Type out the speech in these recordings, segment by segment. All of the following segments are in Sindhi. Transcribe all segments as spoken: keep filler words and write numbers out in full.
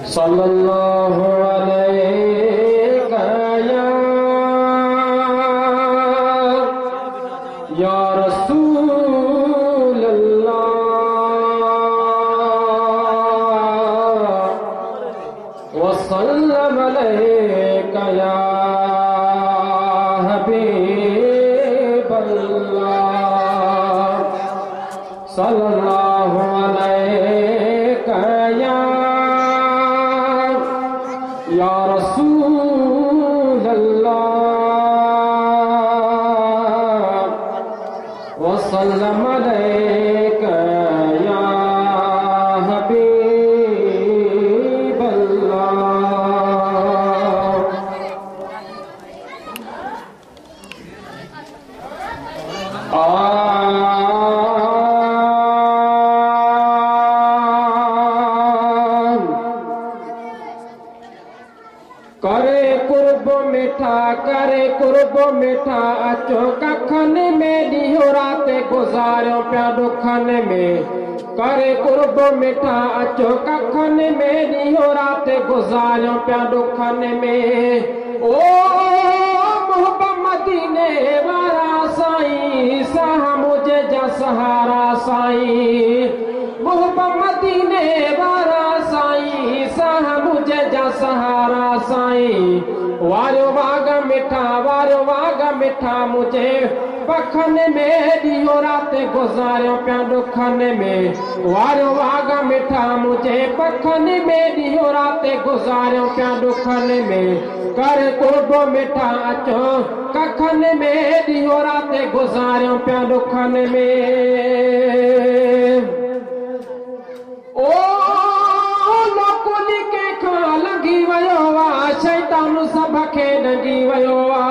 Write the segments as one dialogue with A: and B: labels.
A: صلی اللہ علیہ یا رسول اللہ وسلم علیک یا حبیب اللہ صلی اللہ علیک یا رسول اللہ وسلم علیک یا حبیب اللہ کرے قرب میٹھا کرے قرب میٹھا اچو ککھن میں ڈیہو رات گزارو پیا دکھن میں کرے قرب میٹھا اچو ککھن میں ڈیہو رات گزارو پیا دکھن میں او محبت مدینے وارا سائیں ساہ مجھے جا سہارا سائیں محبت مدینے وارا سائیں ساہ مجھے جا سہارا سائیں وارو واگ میٹھا وارو واگ میٹھا مجھے پکھن میں ڈیہو رات گزارو پیا دکھن میں وارو واگ میٹھا مجھے پکھن میں ڈیہو رات گزارو پیا دکھن میں کر قرب میٹھا اچو ککھن میں ڈیہو رات گزارو پیا دکھن میں او لوکلی کے کھا لگی ویو وا شیطان سب کے ڈگی ویو وا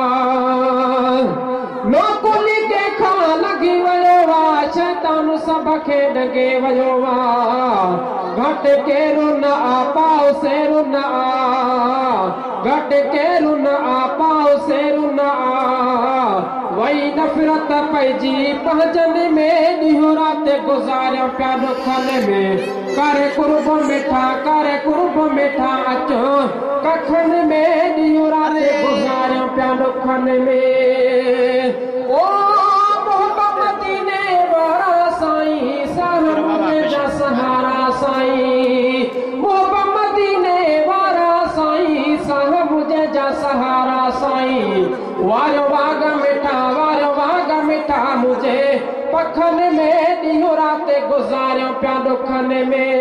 A: لوکلی کے کھا لگی ویو وا شیطان سب کے ڈگے ویو وا گھٹ کے رن آ پاؤ سے رن آ گھٹ کے رن آ پاؤ سے رن آ وہی نفرت پئیجی پہنچن میں ڈیہو رات گزارو پیا دکھن میں کرے قرب میٹھا کرے قرب میٹھا اچو ککھن میں ڈیہو رات گزارو پیا دکھن میں او محبت مدینے وارا سائیں ساہ مجھے جا سہارا سائیں محبت مدینے وارا سائیں ساہ مجھے جا سہارا سائیں وارو واگ میٹھا وارو واگ میٹھا مجھے پکھن میں ڈیہو رات گزارو پیا دکھن میں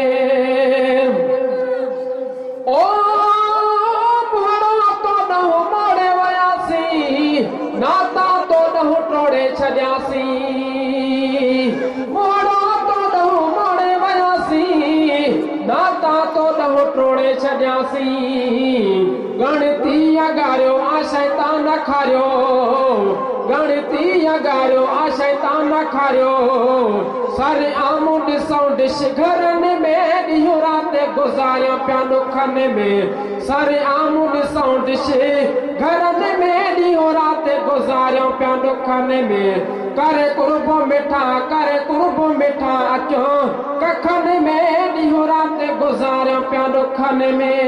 A: او بھڑا تو ڈہو موڑے ویاسی ناتا تو ڈہو ٹوڑے چھڑیاسی بھڑا تو ڈہو موڑے ویاسی ناتا تو ڈہو ٹوڑے چھڑیاسی گنتی اگاریو آ شیطان کھاریو گنتی اگاریو آ شیطان کھاریو سر آمو ڈسوں ڈش گھرن میں ڈیہو رات گزارو پیا دکھن میں سر آمو ڈسوں ڈش گھرن میں ڈیہو رات گزارو پیا دکھن میں کرے قرب میٹھا کرے قرب میٹھا اچو ککھن میں ڈیہو رات گزارو پیا دکھن میں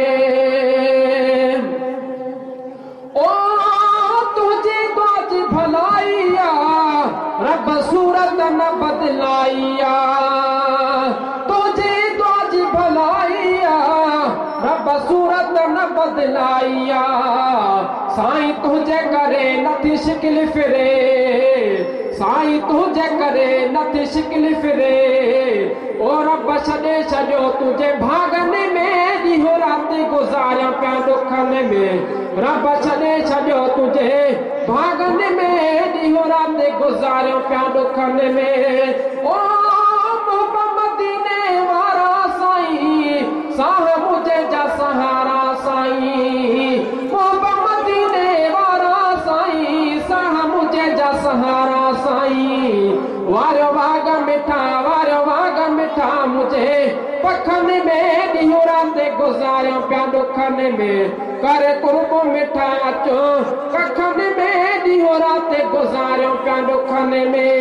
A: او تجھے باج بھلائیا رب صورت نہ بدلائیا تجھے باج بھلائیا رب صورت نہ بدلائیا سائیں تجھے کرے نتھی شکل فرے سائیں تجھے کرے نتھی شکل فرے او رب چھڈے چھڈیو تجھے بھاگن میں ڈیہو رات گزارو پیا دکھن میں رب چھڈے چھڈیو تجھے بھاگن میں ڈیہو رات گزارو پیا دکھن میں او محبت مدینے وارا سائیں ساہ مجھے جا سہارا سائیں محبت مدینے وارا سائیں ساہ مجھے جا سہارا سائیں وارو واگ میٹھا وارو واگ میٹھا مجھے پکھن میں ڈیہو رات گزارو پیا دکھن میں کرے قرب میٹھا اچو ککھن میں ڈیہو رات گزارو پیا دکھن میں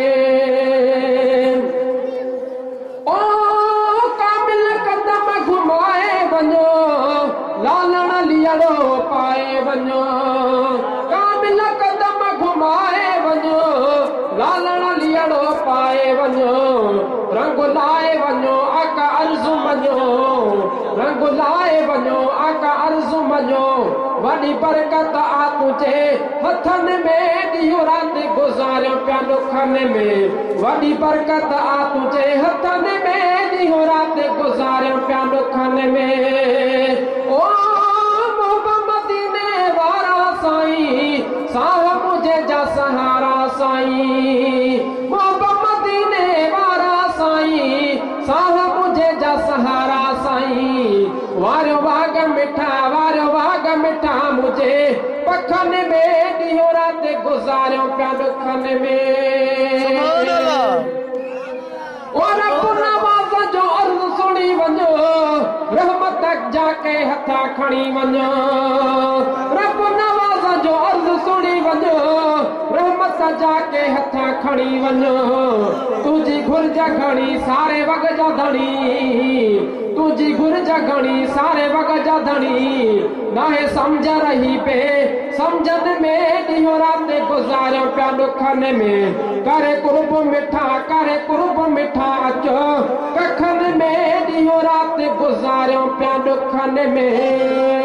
A: او کامل قدم گھمائے ونجو वञो कामिल कदम घुमाए वञो लालण लीअड़ो पाए वञो रंग लाए वञो आका अर्ज़ु मञो रंग लाए वञो आका अर्ज़ु मञो वॾी बरकत आ तुंहिंजे हथनि में ॾींहुं राति गुज़ारियो पिया ॾुखनि में वॾी बरकत आ तुंहिंजे हथनि में ॾींहुं राति गुज़ारियो पिया ॾुखनि में ओ मदीने वारा साईं साह मुझे जा सहारा साईं मदीने वारा साईं साह मुझे जा सहारा साईं वारो वाग मिठा वारो वाग मिठा मुझे पखनि में ॾींहुं राति गुज़ारियो पिया ॾुखनि में और नवाज़ जो अर्ज़ सुणी वञो रहमत जाके हथा खणी वञो रब नवाज़ जो अर्ज़ सुणी वञो रहमत जाके हथा खणी वञो तुंहिंजी घुर्ज घणी सारे वग जा धणी तुझी घुर्ज घणी सारे वग जा धणी नाहे समझ रही पे समझन में ॾींहुं राति गुज़ारियो पिया ॾुखनि में करे कुर्ब मिठा करे कुर्ब मिठा अचो कखनि में ॾींहुं राति गुज़ारियो पिया ॾुखनि में